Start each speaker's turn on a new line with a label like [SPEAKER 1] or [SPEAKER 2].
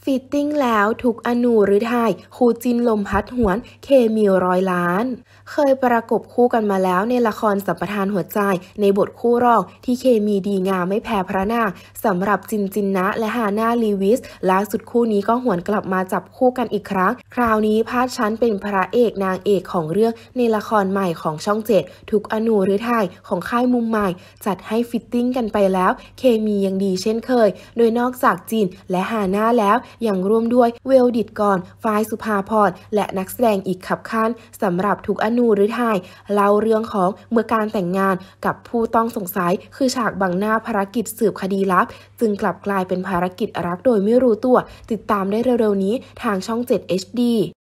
[SPEAKER 1] ฟิตติ้งแล้วทุกอนูฤทัยคู่จิ้นลมพัดหวนเคมี100 ล้านเคยประกบคู่กันมาแล้วในละครสัมปทานหัวใจในบทคู่รองที่เคมีดีงามไม่แพ้พระนางสำหรับจินจินนะและฮาน่าลีวิสล่าสุดคู่นี้ก็หวนกลับมาจับคู่กันอีกครั้งคราวนี้พาดชั้นเป็นพระเอกนางเอกของเรื่องในละครใหม่ของช่อง7ทุกอนูฤทัยของค่ายมุมใหม่จัดให้ฟิตติ้งกันไปแล้วเคมียังดีเช่นเคยโดยนอกจากจินและฮาน่าแล้วยังร่วมด้วยเวลดิตกรฝ้ายสุภาพรและนักแสดงอีกขับคันสำหรับทุกอนูฤทัยเล่าเรื่องของเมื่อการแต่งงานกับผู้ต้องสงสัยคือฉากบังหน้าภารกิจสืบคดีลับจึงกลับกลายเป็นภารกิจรักโดยไม่รู้ตัวติดตามได้เร็วๆนี้ทางช่อง7 HD